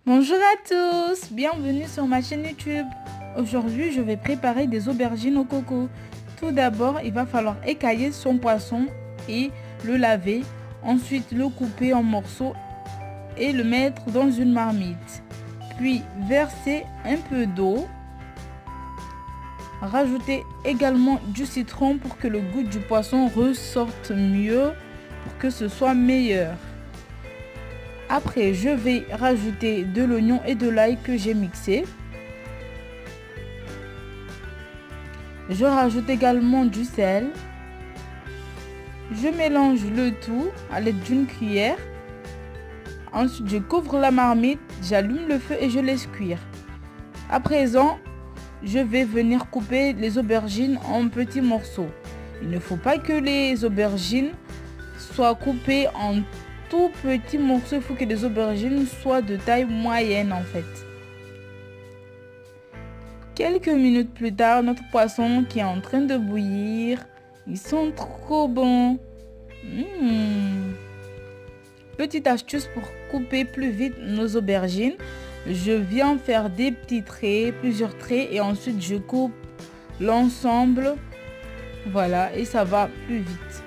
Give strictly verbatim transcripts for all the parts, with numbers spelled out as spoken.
Bonjour à tous, bienvenue sur ma chaîne YouTube. Aujourd'hui, je vais préparer des aubergines au coco. Tout d'abord, il va falloir écailler son poisson et le laver. Ensuite, le couper en morceaux et le mettre dans une marmite. Puis, verser un peu d'eau. Rajouter également du citron pour que le goût du poisson ressorte mieux, pour que ce soit meilleur. Après, je vais rajouter de l'oignon et de l'ail que j'ai mixé. Je rajoute également du sel. Je mélange le tout à l'aide d'une cuillère. Ensuite, je couvre la marmite, j'allume le feu et je laisse cuire. À présent, je vais venir couper les aubergines en petits morceaux. Il ne faut pas que les aubergines soient coupées en tout petits morceaux. Il faut que les aubergines soient de taille moyenne en fait. Quelques minutes plus tard, notre poisson qui est en train de bouillir. Ils sont trop bons. Mmh. Petite astuce pour couper plus vite nos aubergines. Je viens faire des petits traits, plusieurs traits, et ensuite je coupe l'ensemble. Voilà, et ça va plus vite.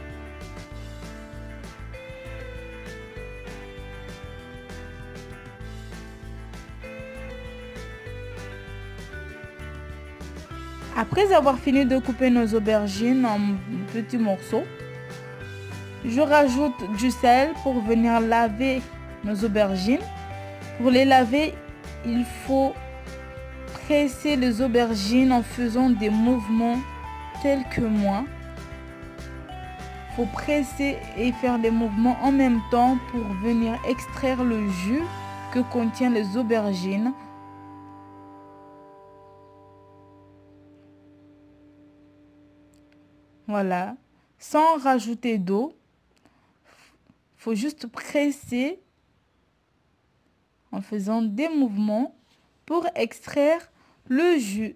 Après avoir fini de couper nos aubergines en petits morceaux, je rajoute du sel pour venir laver nos aubergines. Pour les laver, il faut presser les aubergines en faisant des mouvements tels que moi. Il faut presser et faire des mouvements en même temps pour venir extraire le jus que contiennent les aubergines. Voilà, sans rajouter d'eau. Il faut juste presser en faisant des mouvements pour extraire le jus.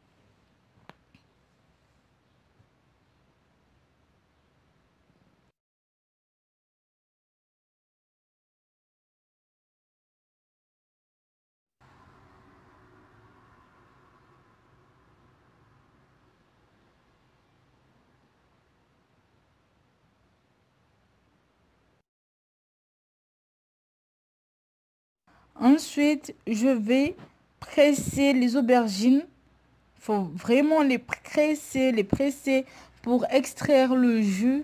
Ensuite, je vais presser les aubergines. Il faut vraiment les presser, les presser pour extraire le jus.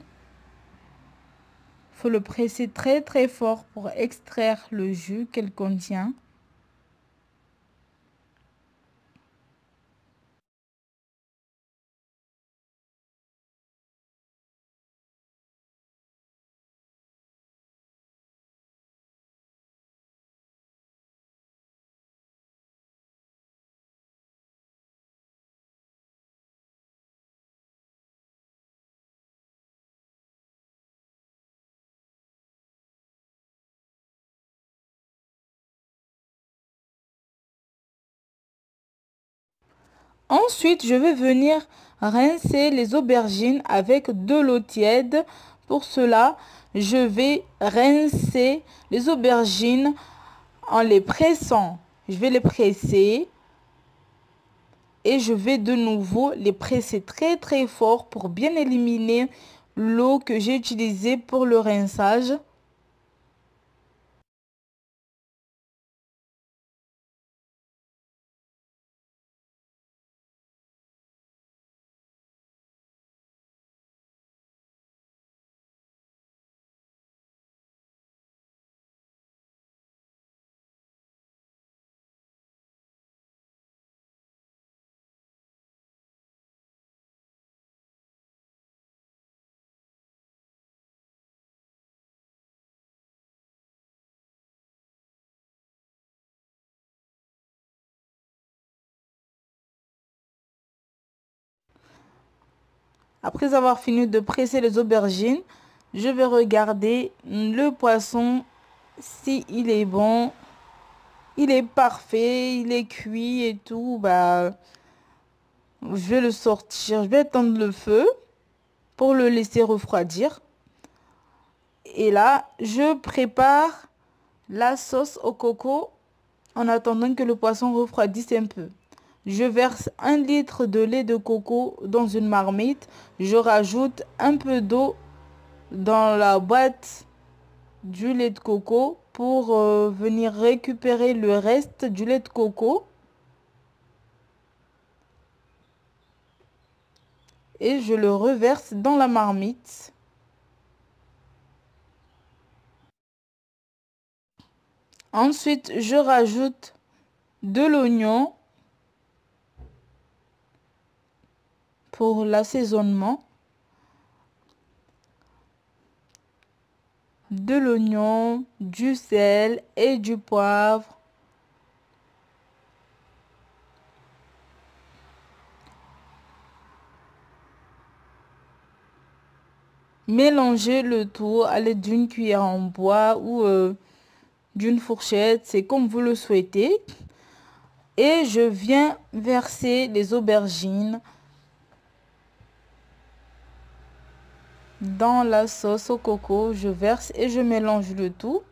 Il faut le presser très très fort pour extraire le jus qu'elle contient. Ensuite, je vais venir rincer les aubergines avec de l'eau tiède. Pour cela, je vais rincer les aubergines en les pressant. Je vais les presser et je vais de nouveau les presser très très fort pour bien éliminer l'eau que j'ai utilisée pour le rinçage. Après avoir fini de presser les aubergines, je vais regarder le poisson si il est bon. Il est parfait, il est cuit et tout. Bah, je vais le sortir. Je vais éteindre le feu pour le laisser refroidir. Et là, je prépare la sauce au coco en attendant que le poisson refroidisse un peu. Je verse un litre de lait de coco dans une marmite. Je rajoute un peu d'eau dans la boîte du lait de coco pour euh, venir récupérer le reste du lait de coco. Et je le reverse dans la marmite. Ensuite, je rajoute de l'oignon pour l'assaisonnement. De l'oignon, du sel et du poivre. Mélangez le tout à l'aide d'une cuillère en bois ou euh, d'une fourchette, c'est comme vous le souhaitez. Et je viens verser les aubergines dans la sauce au coco. Je verse et je mélange le tout.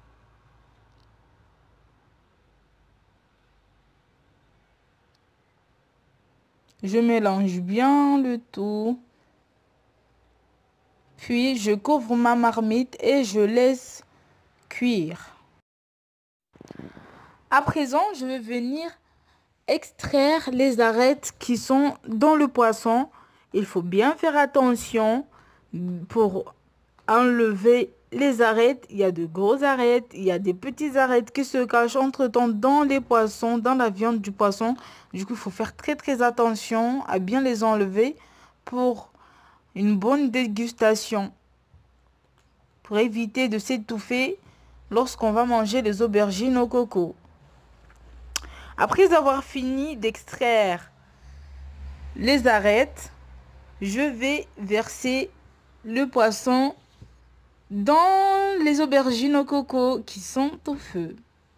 Je mélange bien le tout. Puis je couvre ma marmite et je laisse cuire. À présent, je vais venir extraire les arêtes qui sont dans le poisson. Il faut bien faire attention pour enlever les arêtes. Il y a de grosses arêtes, il y a des petites arêtes qui se cachent entre-temps dans les poissons, dans la viande du poisson. Du coup, il faut faire très très attention à bien les enlever pour une bonne dégustation. Pour éviter de s'étouffer lorsqu'on va manger les aubergines au coco. Après avoir fini d'extraire les arêtes, je vais verser le poisson dans les aubergines au coco qui sont au feu.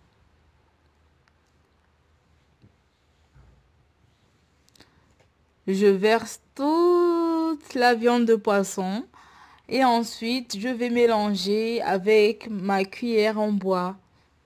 Je verse toute la viande de poisson et ensuite je vais mélanger avec ma cuillère en bois.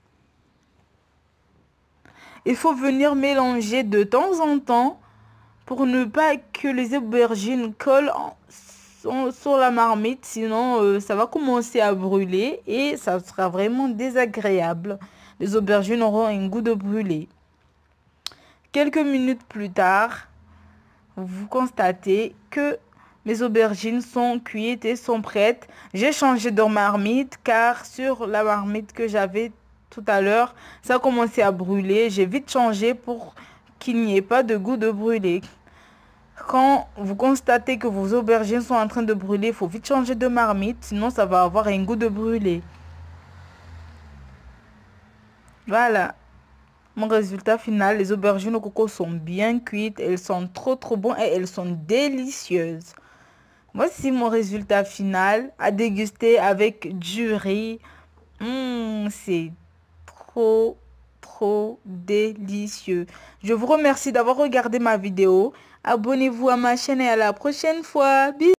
Il faut venir mélanger de temps en temps pour ne pas que les aubergines collent en, sur la marmite, sinon euh, ça va commencer à brûler et ça sera vraiment désagréable. Les aubergines auront un goût de brûlé. Quelques minutes plus tard, vous constatez que mes aubergines sont cuites et sont prêtes. J'ai changé de marmite car sur la marmite que j'avais tout à l'heure, ça a commencé à brûler. J'ai vite changé pour qu'il n'y ait pas de goût de brûlé. Quand vous constatez que vos aubergines sont en train de brûler, il faut vite changer de marmite, sinon ça va avoir un goût de brûlé. Voilà. Mon résultat final, les aubergines au coco sont bien cuites, elles sont trop trop bonnes et elles sont délicieuses. Voici mon résultat final à déguster avec du riz. Mmh, c'est trop trop délicieux. Je vous remercie d'avoir regardé ma vidéo. Abonnez-vous à ma chaîne et à la prochaine fois. Bisous.